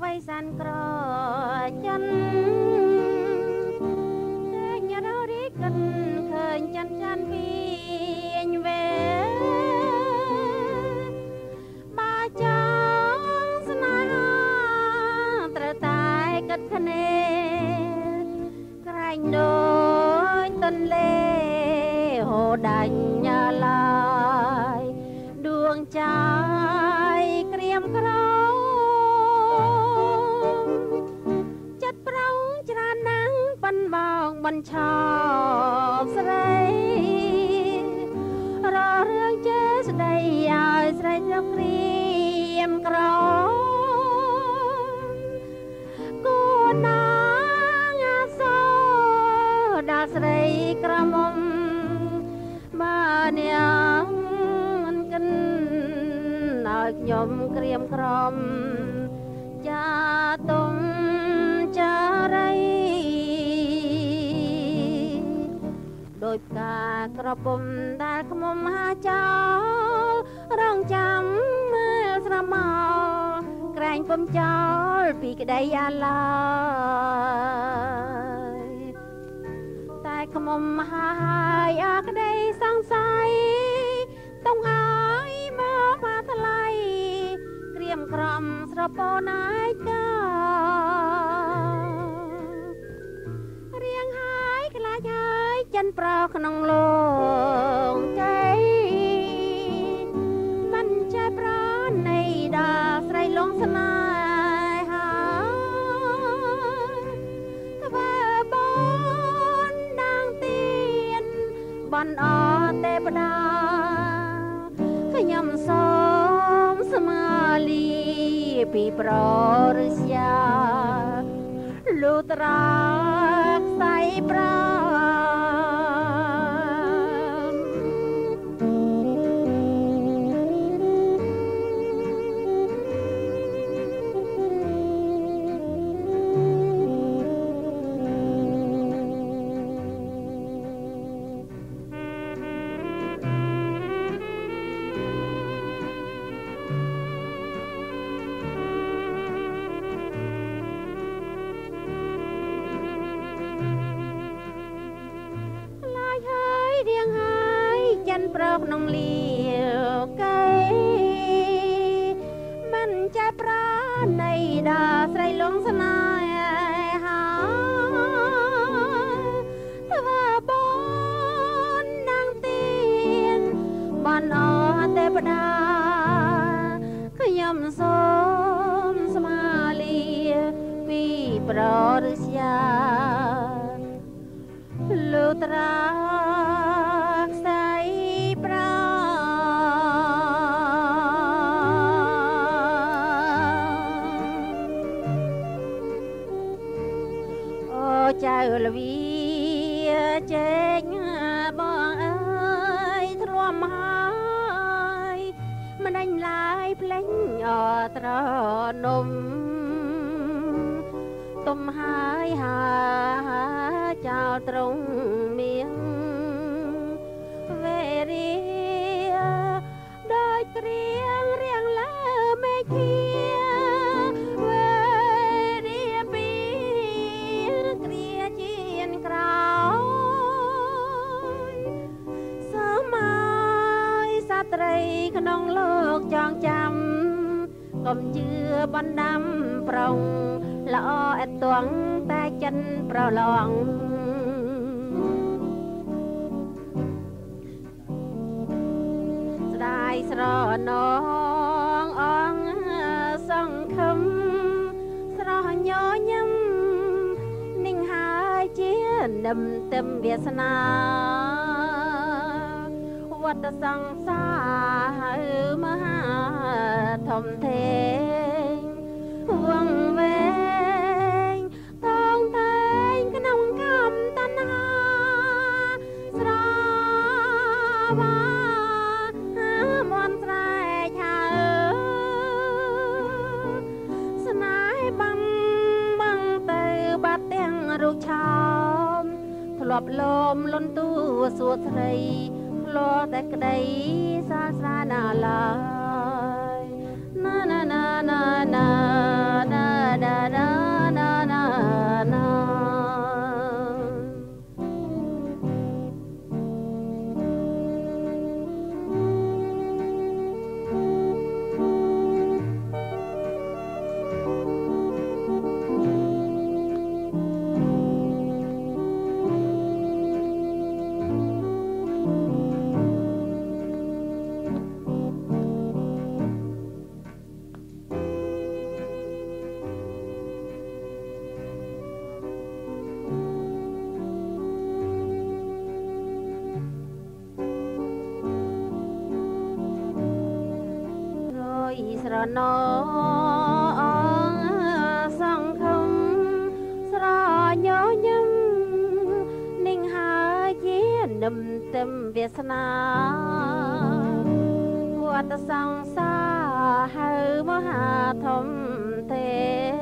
សានក្រចិនតែញររីកិនឃើញចាន់ចាន់ពីញវេបាចង់ស្នេហាត្រូវតែគិតភ្នេក្រែងដូចទន្លេហូរដាច់ញ៉ាឡាយដួងចាយក្រៀមក្រំចិត្តប្រងច្រើនណាស់ប៉ុនបោកបញ្ឆោបស្រីររឿងចេស្ដីឲ្យស្រីរកក្រៀមក្រំគួរណាងអាសដល់ស្រីក្រមុំបើនាងមិនកិនឲ្យខ្ញុំក្រៀមក្រំចាទុំចារីដោយផ្កាក្រពុំដែលខ្មុំហាចោលរងចាំមើលស្រមោលក្រែងពុំចោលពីក្តីអាឡាយតែខ្មុំហើយអាក្តីសង្ស័យតុងឲ្យមកផាថ្លៃក្រៀមក្រំស្រពោនឯការៀងហើយខ្លាចហើយចិនប្រក្នុងលងចៃមិនចេះប្រណីដល់ស្រីលងស្នេហាធ្វើបនដាងទៀនបនអទេវតាខ្ញុំសូមស្មាលីពីប្ររស្យាលុត្រាខ្សែប្រាប្រកក្នុងលាវកៃមិនចេះប្រណីដល់ស្រីលងស្នេហាធ្វើបនដាងទៀនបនអទេវតាខ្ញុំសូមស្មាលីពីប្ររស្យាលុត្រាខ្សែចៅលវីចេញបងអើយធ្លាប់ហើយមិនដាញ់ឡាយភ្លេងអត្រនំទុំហើយហាចោលត្រង់មៀងវេរីដោយក្រៀងរៀងលើមេឃាត្រីក្នុងលោកចងចាំកុំជឿបណ្ដាំប្រងល្អអត់ទងតែចិនប្រឡងស្ដាយស្រណងអងសង្ឃឹមស្រស់ញញឹមនឹងហើយជានឹមទឹមវាសនាវត្តសង្សារមហាធំធេងវងវែងតងតែងក្នុងកម្មតណ្ហាស្រវាមន់ស្រែកហៅស្នេហ៍បាំងទៅបាត់ទាំងរូបឆោមធ្លាប់លំលន់ទូសួរស្រីលោតែក្តីសាស្រាណាឡើយណាណាណាណាណាណាណោសង្ឃឹមស្រញញឹមនឹងហើយជានឹមទឹមវាសនាវត្តសង្សារហៅមហាធំទេ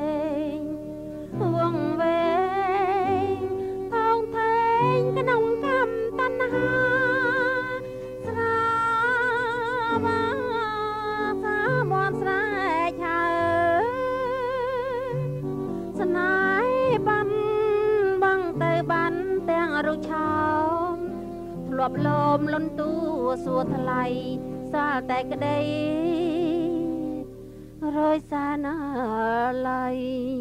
វងវែងថងថេងក្នុងកម្មតណ្ហាស្រាបាសាមនស្រែកហើស្នេហ៍បានបងទៅបានទាំងរុឆោមធ្លាប់លោមលន់ទូសួរថ្លៃសាលតែក្តីរយសាណាឡៃ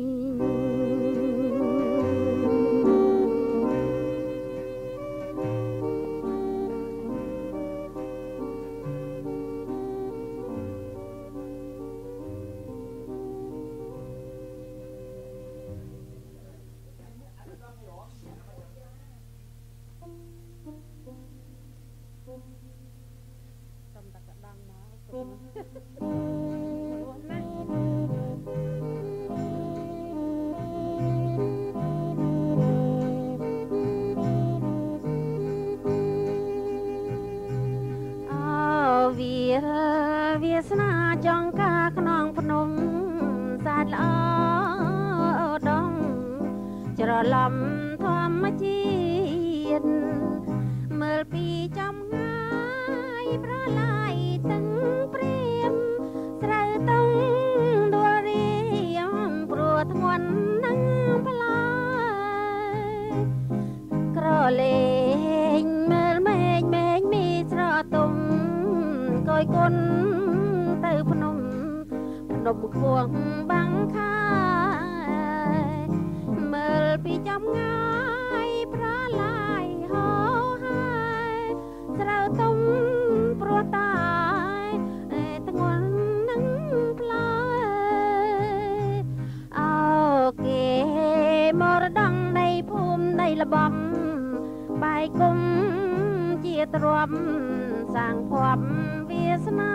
វាសនាចង្ការក្នុងភ្នំសាច់ល្អដងច្រឡំធម្មជាតិមើលពីចំងាយប្រឡាយទឹកព្រាមស្រូវតុងដួលរៀមព្រោះធ្ងន់នឹងផ្លាយក្រលេងមើលមេឃមីស្រទុំកយគុណទៅភ្នំខ្ពស់បាំងខាយមើលពីចំងាយប្រឡាយហោហើយស្រូវទុំព្រោះតាយធ្ងន់នឹងផ្លាយអោគេមរតកនៃភូមិនៃលបំបាយគុំជាទ្រព្យសាងភ័ព្វវាសនា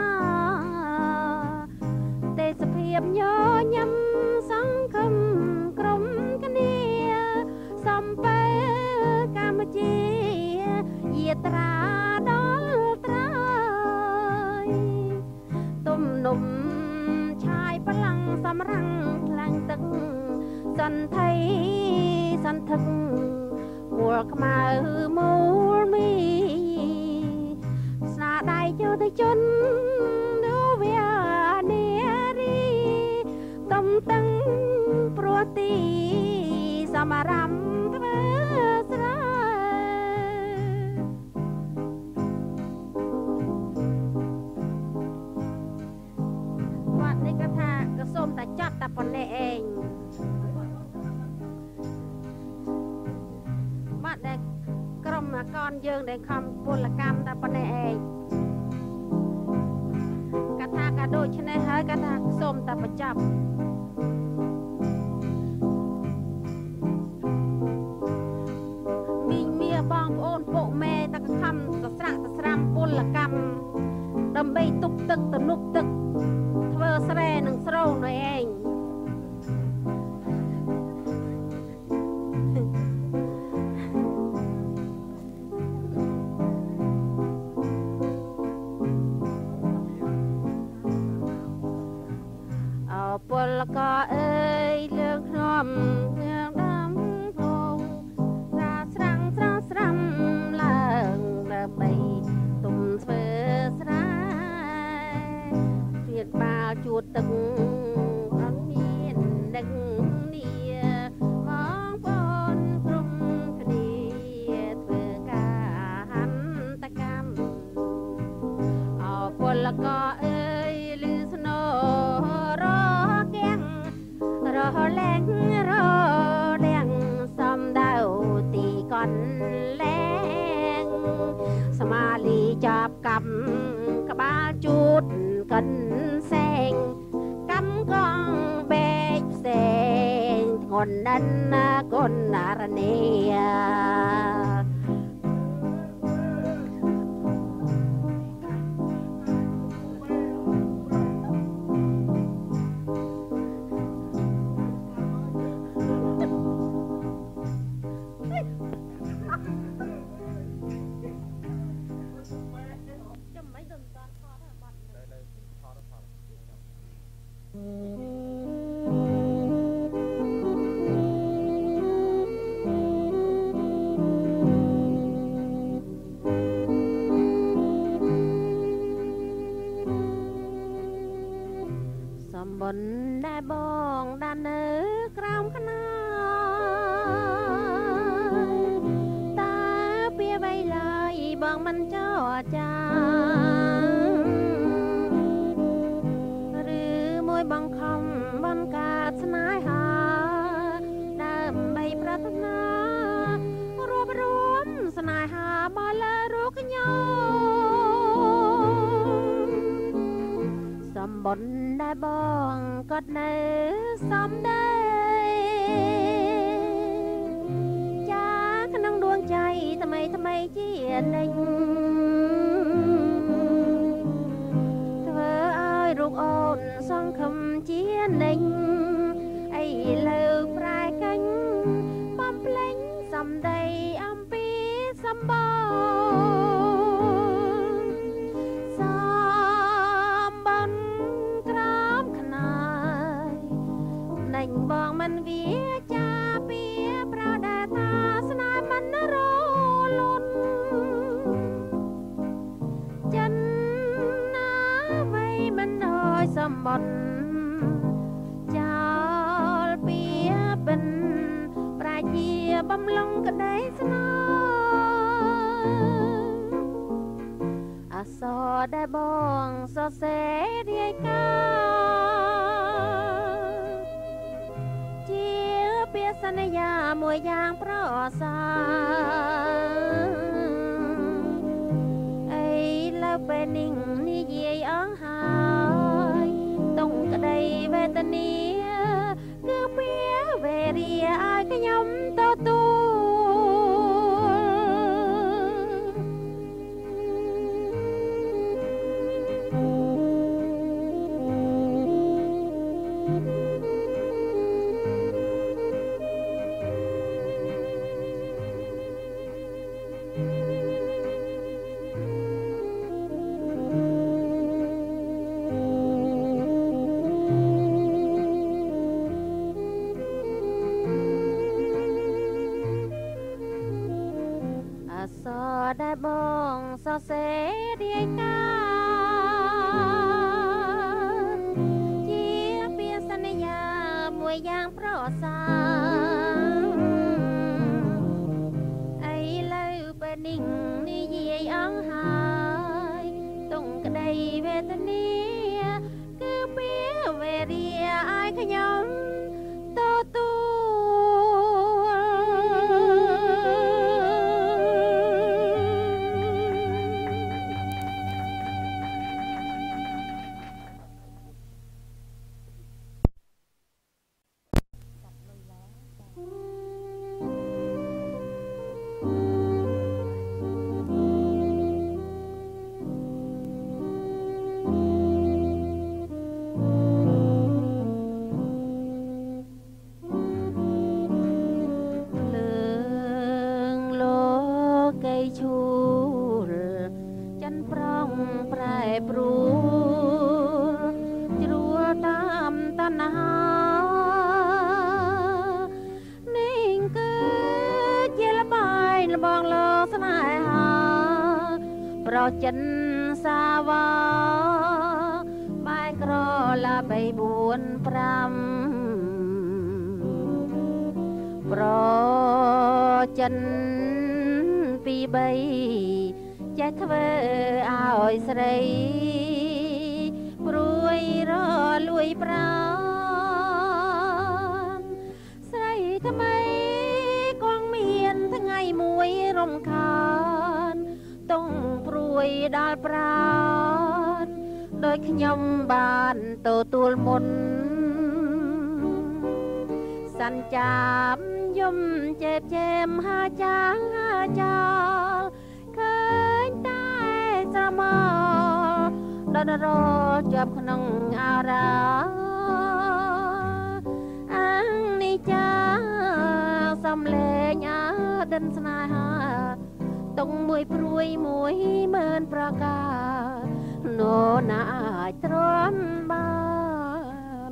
ទេសភាពញញឹមសង្ឃឹមក្រុមគ្នាសំពើកម្ពុជាយាត្រាដល់ត្រើយទុំនុំឆាយប្រឡាំងសម្រាំងខ្លាំងទឹកសន្ធិសន្ធឹកមួលខ្មៅមូលមីស្នាដៃយកទៅជន់នៅវានារីតំតឹងព្រោះទីសមរម្យធ្វើស្រែវត្តនេះក៏ថាក៏សូមតែចាត់តែប៉ុណ្ណេះឯងបាត់ដែលក្រុមកនយើងដែលខំពលកម្មតែប៉ុណ្ណេះឯងកថាក៏ដូចនេះហើយកថាសូមតែបញ្ចប់មីងមៀបងប្អូនពុកម៉ែតែខំសស្រាក់សស្រាំពលកម្មដើម្បីទប់ទឹកទំនប់ទឹកធ្វើស្រែនឹងស្រោងនោះឯងពលកអើយលើកខ្ញុំយើងដាំផងរាស្រាំងឡើងដើម្បីទុំធ្វើស្រែព្រាតបាល់ជួតទឹកអត់មានដឹកនីបងប្អូនក្រុមគ្នាធ្វើការហន្តកម្មអពលកអើយលឺស្នូរលែងសំដៅទីកនលែងស្មាលីចាប់កម្មក្បាលជូតកិនសែងកម្មកងបែកផ្សេងធ្ងន់ណាស់ណាគុណរនីบนได้บองด้านเนื้อกรามขนาตาเปียใบลายบองมันเจ้าจางหรือมวยบังคำบังกาสนายหาดำใบปรารถนารวบรวมสนายหาบอลและรูกยอสมบนได้บองกอดเนื้อสมได้จ้าขนังดวงใจทำไมเจียนได้เธออ้ายรูกอ่อนสองคำเจียนได้ไอ้เลือกปลายกันป้อมเพลงสมได้อัมปีสมบบองมันเวียจ่าเปียปราดาตาสนายมันนรลุนจันนาไว้มันดอยสมบัติเจ้าเปียเป็นปราเจียบำลงกระไดสนอาสอได้บองสอเสเรียกาเปียสัญญามวยยางเพราะสาไอ้แล้วเป็นนิ่งนี่เยี่ยอ้องหายต้องกระไดเวทนีคือเปียเวรีอายขยำตัวสอได้บองสอเสเรียกาเจียเปียสัญญามวยยางเพราะสาไอ้เล่าเป็นนิ่งนี่เยี่ยอ้องหายต้องกระไดเวทนีคือเปียเวรีอายขยำตัวชูจันปรองแปรปรูจรัวตามตันหานิ่งเกิดเยลบายละบองโลสนายหาเพราะจันสาวาบายกรอลาใบบุญพรำเพราะจันปีใบจะทว่าอ้อยใส่ปรวยรอลุยปราณใส่ทำไมกองเมียนทั้งไงมวยรำคาญต้องปรวยดาลปราณโดยขยำบานโตตูลมนสันจามยมเจ็บเจมหาจางหาจาเคยตายสมอดอนรอจับขนมอาราอังนิจาสำเลญอาดันสนาหาต้องมวยปรวยมวยเหมือนประกาศโนนาตรอมบาน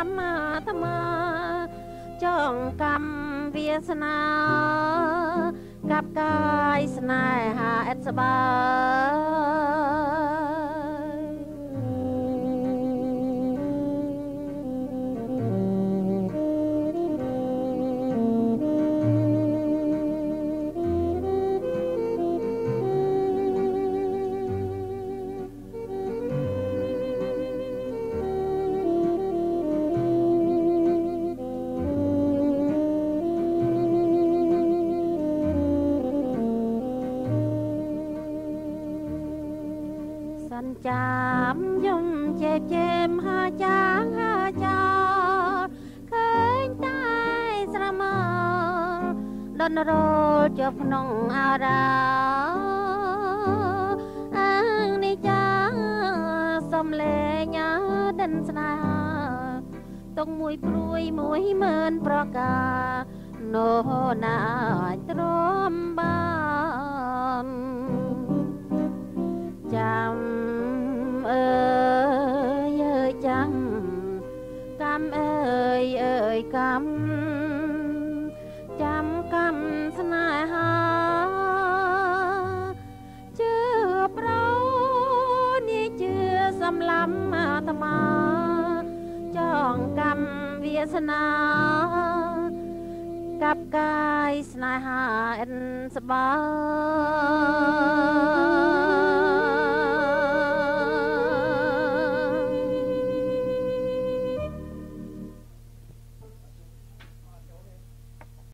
ำอาตมาจ้องกรรมเวียสนากับกายสนายหาเอ็ดสบจามยุ่มเจ็บเจ็บหาจางหาจอเคยตายสระมอดนโรจบนงอาราอังนิจาสมเลญาดันสนาต้องมวยปลุยมวยเมินประกาโนนาตรมบานจำเอ่ยเอ่ยจำกำเอ่ยเอ่ยกำจำกำสนายหาเชื่อเปล่านี่เชื่อสำลำอาตมาจ้องกำเวียสนากับกายสนายหาเอ็นสบาย